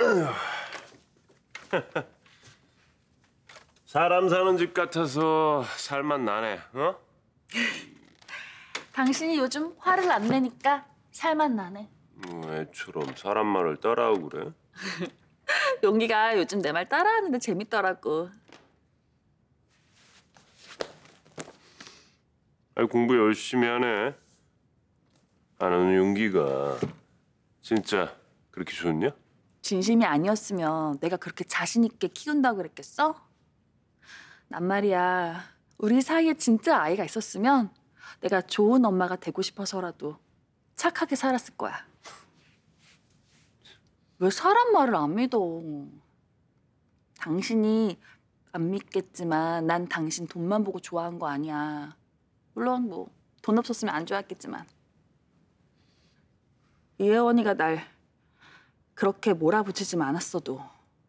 사람 사는 집 같아서 살맛 나네, 어? 당신이 요즘 화를 안 내니까 살맛 나네. 애처럼 사람 말을 따라하고 그래? 용기가 요즘 내 말 따라하는데 재밌더라고. 아니, 공부 열심히 하네. 안 하는 용기가 진짜 그렇게 좋냐? 진심이 아니었으면 내가 그렇게 자신 있게 키운다고 그랬겠어? 난 말이야, 우리 사이에 진짜 아이가 있었으면 내가 좋은 엄마가 되고 싶어서라도 착하게 살았을 거야. 왜 사람 말을 안 믿어? 당신이 안 믿겠지만 난 당신 돈만 보고 좋아한 거 아니야. 물론 뭐 돈 없었으면 안 좋아했겠지만. 이혜원이가 날 그렇게 몰아붙이지만 않았어도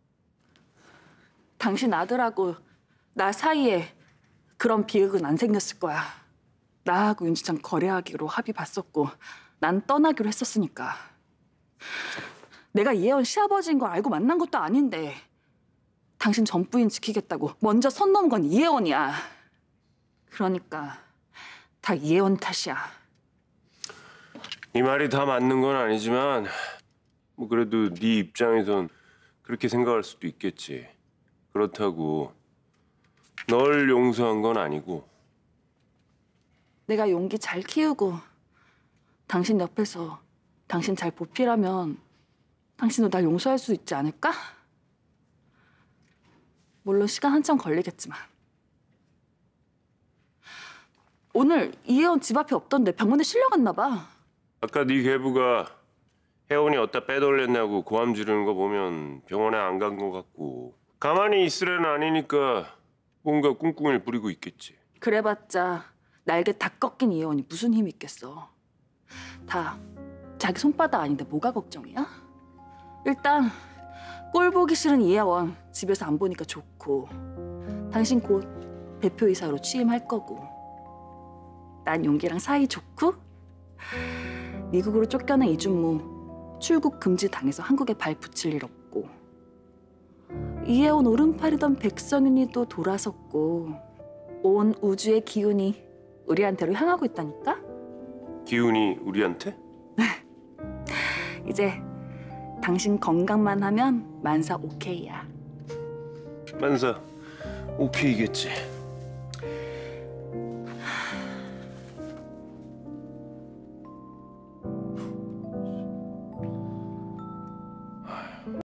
당신 아들하고 나 사이에 그런 비극은 안 생겼을 거야. 나하고 윤지창 거래하기로 합의 봤었고 난 떠나기로 했었으니까. 내가 이혜원 시아버지인 걸 알고 만난 것도 아닌데 당신 전 부인 지키겠다고 먼저 선 넘은 건 이혜원이야. 그러니까 다 이혜원 탓이야. 네 말이 다 맞는 건 아니지만 뭐 그래도 네 입장에선 그렇게 생각할 수도 있겠지. 그렇다고 널 용서한 건 아니고. 내가 용기 잘 키우고 당신 옆에서 당신 잘 보필하면 당신도 날 용서할 수 있지 않을까? 물론 시간 한참 걸리겠지만. 오늘 이혜원 집 앞에 없던데 병원에 실려갔나 봐. 아까 네 계부가 혜원이 어디다 빼돌렸냐고 고함 지르는 거 보면 병원에 안 간 거 같고 가만히 있을 애는 아니니까 뭔가 꿍꿍이를 부리고 있겠지. 그래봤자 날개 다 꺾인 이혜원이 무슨 힘이 있겠어. 다 자기 손바닥 아닌데 뭐가 걱정이야? 일단 꼴 보기 싫은 이혜원 집에서 안 보니까 좋고 당신 곧 대표이사로 취임할 거고 난 용기랑 사이 좋고 미국으로 쫓겨난 이준무 출국 금지 당해서 한국에 발 붙일 일 없고 이혜원 오른팔이던 백성윤이도 돌아섰고 온 우주의 기운이 우리한테로 향하고 있다니까? 기운이 우리한테? 이제 당신 건강만 하면 만사 오케이야. 만사 오케이겠지.